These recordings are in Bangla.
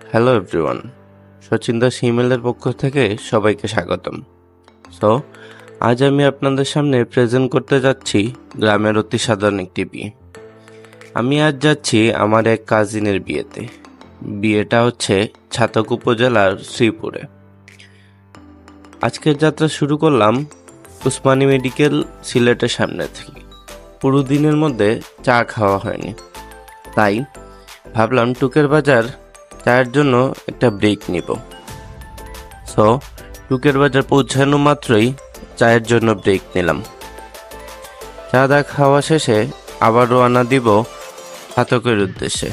হ্যালো এভরিওয়ান, সচিন দাস ইমেলের পক্ষ থেকে সবাইকে স্বাগতম। সো আজ আমি আপনাদের সামনে প্রেজেন্ট করতে যাচ্ছি গ্রামের অতি সাধারণ একটি বিয়ে। আমি আজ যাচ্ছি আমার এক কাজিনের বিয়েতে। বিয়েটা হচ্ছে ছাতক উপজেলার শ্রীপুরে। আজকের যাত্রা শুরু করলাম উসমানী মেডিকেল সিলেটের সামনে থেকে। পুরো দিনের মধ্যে চা খাওয়া হয়নি, তাই ভাবলাম টুকের বাজার চায়ের জন্য একটা ব্রেক নিব। সো টুকের বাজার পৌঁছানো মাত্রই চায়ের জন্য ব্রেক নিলাম। চা দা খাওয়া শেষে আবার রওনা দিব ছাতকের উদ্দেশ্যে।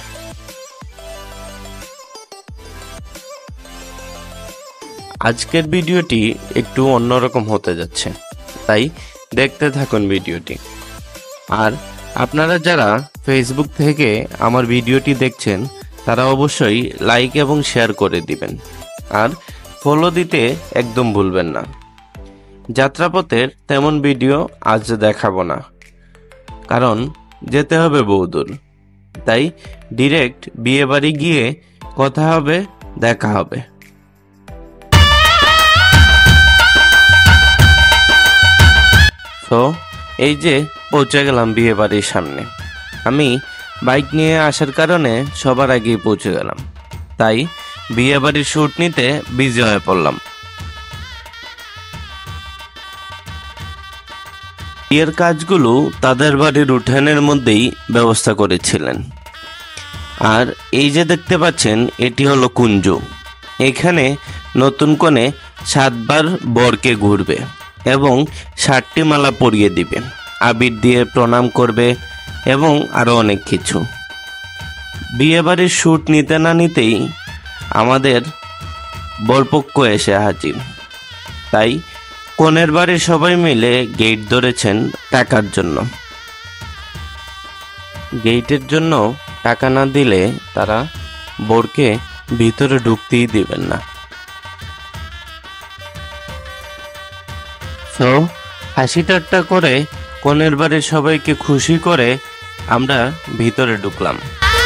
আজকের ভিডিওটি একটু অন্যরকম হতে যাচ্ছে, তাই দেখতে থাকুন ভিডিওটি। আর আপনারা যারা ফেসবুক থেকে আমার ভিডিওটি দেখছেন তারা অবশ্যই লাইক এবং শেয়ার করে দিবেন, আর ফলো দিতে একদম ভুলবেন না। যাত্রাপথের তেমন ভিডিও আজ দেখাবো না, কারণ যেতে হবে বহুদূর। তাই ডিরেক্ট বিয়ে বাড়ি গিয়ে কথা হবে, দেখা হবে। তো এই যে পৌঁছে গেলাম বিয়ে বাড়ির সামনে। আমি বাইক নিয়ে আসার কারণে সবার আগেই পৌঁছে গেলাম, তাই বিয়ে বাড়ির শুট নিতে বিজি হয়ে পড়লাম। বিয়ের কাজগুলো তাদের বাড়ির উঠানের মধ্যেই ব্যবস্থা করেছিলেন। আর এই যে দেখতে পাচ্ছেন, এটি হলো কুঞ্জ। এখানে নতুন কনে 7 বার বরকে ঘুরবে এবং 7টি মালা পরিয়ে দিবে, আবির দিয়ে প্রণাম করবে এবং আরো অনেক কিছু। বিয়ে বাড়ির শুট নিতে না নিতেই আমাদের বরপক্ষ এসে হাজির, তাই কনের বাড়ির সবাই মিলে গেট ধরেছেন টাকার জন্য। গেটের জন্য টাকা না দিলে তারা বরকে ভিতরে ঢুকতেই দিবেন না। তো হাসি ঠাট্টা করে কনের বাড়ির সবাইকে খুশি করে আমরা ভিতরে ঢুকলাম।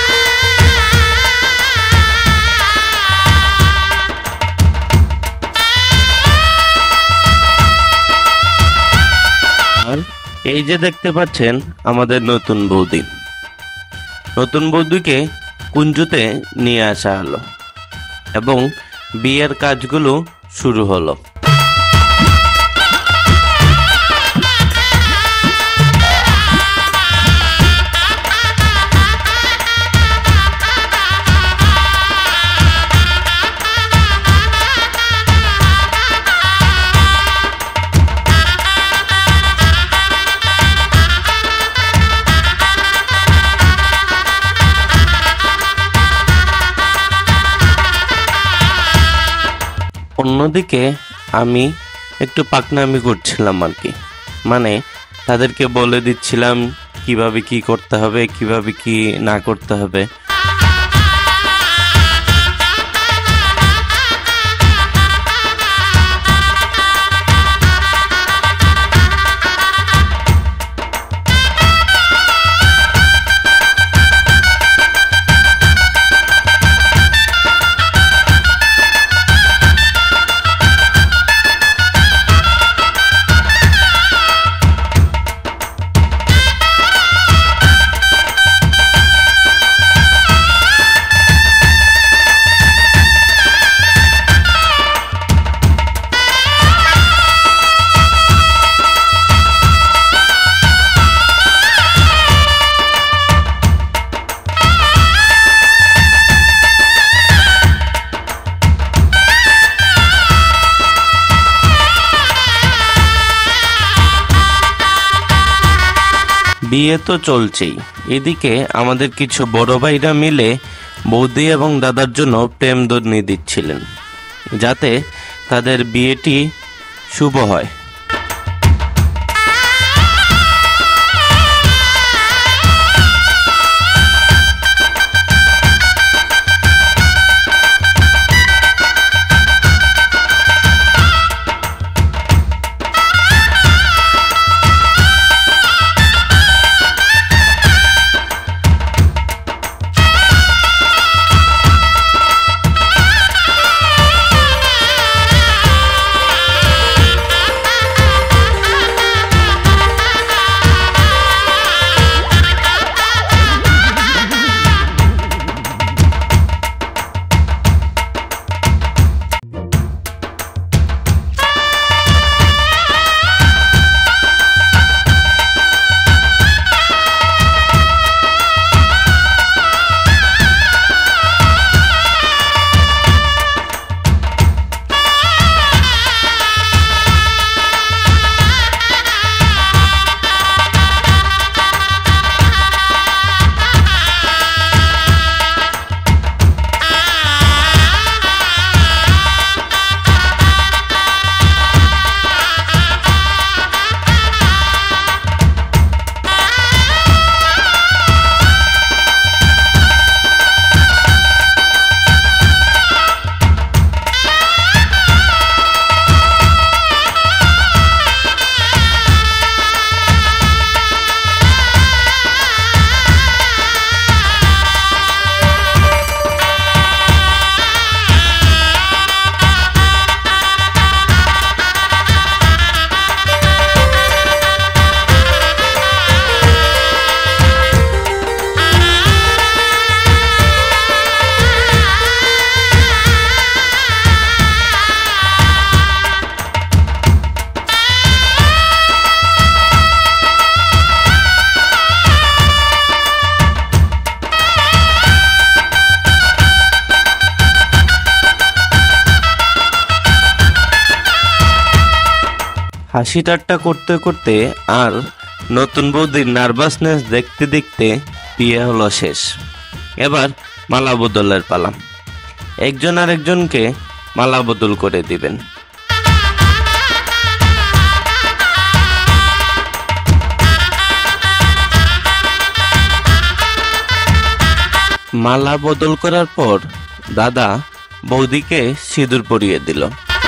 আর এই যে দেখতে পাচ্ছেন আমাদের নতুন বৌদি। নতুন বৌদিকে কুঞ্জতে নিয়ে আসা হলো এবং বিয়ের কাজগুলো শুরু হলো। অন্যদিকে আমি একটু পাকনামি করছিলাম আর কি, মানে তাদেরকে বলে দিচ্ছিলাম কিভাবে কি করতে হবে, কিভাবে কি না করতে হবে। বিয়ে তো চলছেই, এদিকে আমাদের কিছু বড় ভাইরা মিলে বৌদি এবং দাদার জন্য প্রেমধ্বনি দিচ্ছিলেন, যাতে তাদের বিয়েটি শুভ হয়। হাসি ঠাট্টা করতে করতে আর নতুন বৌদির নার্ভাসনেস দেখতে দেখতে বিয়ে হলো শেষ। এবার মালা বদলের পালা। একজন আরেকজনকে মালা বদল করে দিবেন। মালা বদল করার পর দাদা বৌদিকে সিঁদুর পরিয়ে দিল।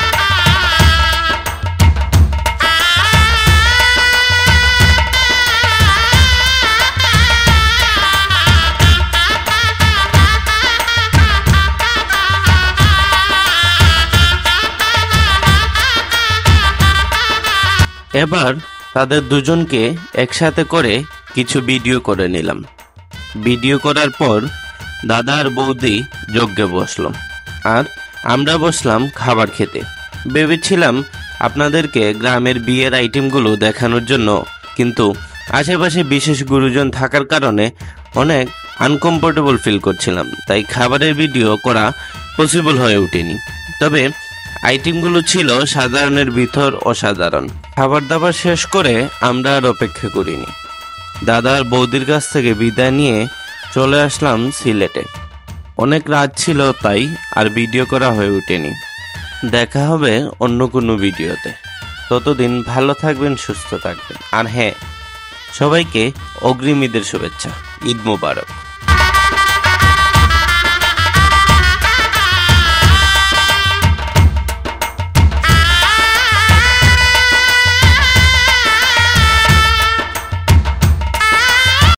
এবার তাদের দুজনকে একসাথে করে কিছু ভিডিও করে নিলাম। ভিডিও করার পর দাদা আর বৌদি যজ্ঞে বসলো আর আমরা বসলাম খাবার খেতে। ভেবেছিলাম আপনাদেরকে গ্রামের বিয়ের আইটেমগুলো দেখানোর জন্য, কিন্তু আশেপাশে বিশেষ গুরুজন থাকার কারণে অনেক আনকমফোর্টেবল ফিল করছিলাম, তাই খাবারের ভিডিও করা পসিবল হয়ে ওঠেনি। তবে আইটেমগুলো ছিল সাধারণের ভিতর অসাধারণ। খাবার দাবার শেষ করে আমরা আর অপেক্ষা করিনি, দাদার বৌদির কাছ থেকে বিদায় নিয়ে চলে আসলাম সিলেটে। অনেক রাত ছিল তাই আর ভিডিও করা হয়ে ওঠেনি। দেখা হবে অন্য কোনো ভিডিওতে। ততদিন ভালো থাকবেন, সুস্থ থাকবেন। আর হ্যাঁ, সবাইকে অগ্রিম ঈদের শুভেচ্ছা। ঈদ মোবারক।